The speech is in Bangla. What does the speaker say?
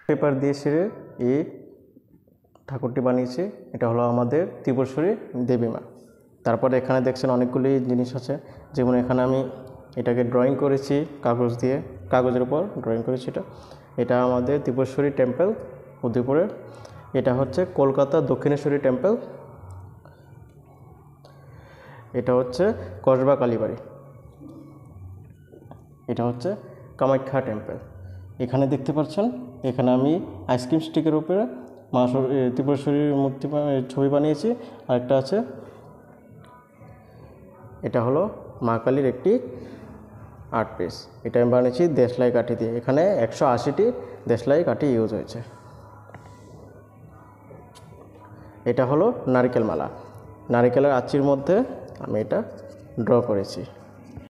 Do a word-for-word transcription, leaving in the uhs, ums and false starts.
পেপার দিয়ে সেরে এই ঠাকুরটি বানিয়েছি। এটা হলো আমাদের ত্রিপুরেশ্বরী দেবী মা। তারপরে এখানে দেখছেন অনেকগুলি জিনিস আছে, যেমন এখানে আমি এটাকে ড্রয়িং করেছি কাগজ দিয়ে, কাগজের উপর ড্রয়িং করেছি। এটা এটা আমাদের ত্রিপুরেশ্বরী টেম্পল উদয়পুরে। এটা হচ্ছে কলকাতা দক্ষিণেশ্বরী টেম্পল। এটা হচ্ছে কসবা কালীবাড়ি। এটা হচ্ছে কামাখ্যা টেম্পল। এখানে দেখতে পাচ্ছেন, এখানে আমি আইসক্রিম স্টিকের উপরে মা ত্রিপুরেশ্বরীর মূর্তি ছবি বানিয়েছি। আরেকটা আছে, এটা হলো মা কালীর একটি আর্ট পিস। এটা আমি বানিয়েছি দেশলাই কাঠি দিয়ে। এখানে একশো আশিটি দেশলাই কাঠি ইউজ হয়েছে। এটা হলো নারকেল মালা। নারকেলের আঁচির মধ্যে আমি এটা ড্র করেছি।